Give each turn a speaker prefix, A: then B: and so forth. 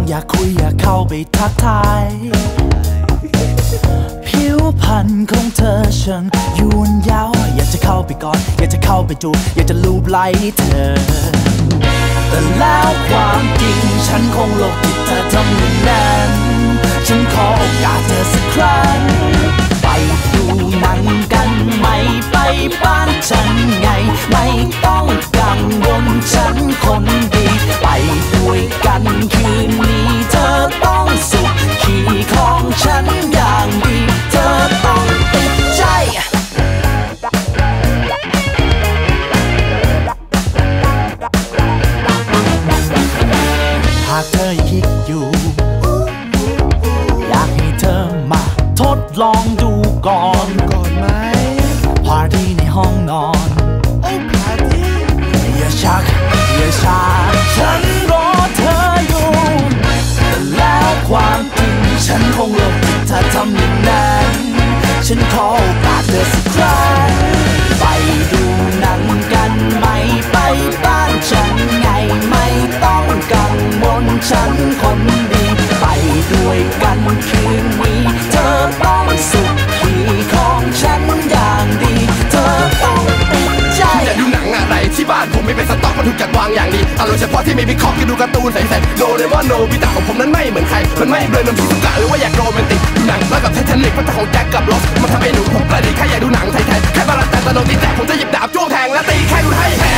A: อยากคุยอยากเข้าไปทักทายผิวพรรณของเธอช่างยวนยาวอยากจะเข้าไปกอดอยากจะเข้าไปจูบอยากจะลูบไหล่เธอแต่แล้วความจริงฉันคงโลกที่เธอทำอย่างนั้นฉันขอโอกาสเธอสักครั้งไปดูหนังกันไม่ไปบ้านฉันไงไม่ต้องกังวลฉันคนดีไปด้วยกันคืนนี้เธอต้องสุขขี่ของฉันอย่างดีเธอต้องติดใจหากเธอยังคิดอยู่อยากให้เธอมาทดลองดูก่อนไหมปาร์ตี้ในห้องนอนอย่าชักอย่าช้าฉันรอเธออยู่แต่แล้วความจริงฉันคงหลงผิดถ้าทำอย่างนั้นฉันขอโอกาสเธอสักครั้งไปดูหนังกันไม่ไปบ้านฉันไงไม่ต้องกังวลฉันคนดีไปด้วยกันคืนนี้เธอต้องสุขขี่ของฉันอย่างดีเธอต้องติดใจ
B: อยากดูหนังอะไรที่บ้านผมไม่เป็นสต็อกมันถูกจัดวางอย่างดีอารมณ์เฉพาะที่ไม่มีคอกที่ดูการ์ตูนใส่โดเรมอนโนบิตะของผมนั้นไม่เหมือนใครมันไม่เบลอเหมือนพิซุกะหรือว่าอยากโรแมนติกดูหนังแล้วกับไททานิคพัฒของแจ็คกับล็อกมันทำให้หนูผมกระดิกแค่อยากดูหนังไทยแค่บาลานซ์แต่ตอนนตีแต่ผมจะหยิบดาบจ้วงแทงและตีแค่ดูให้แพ้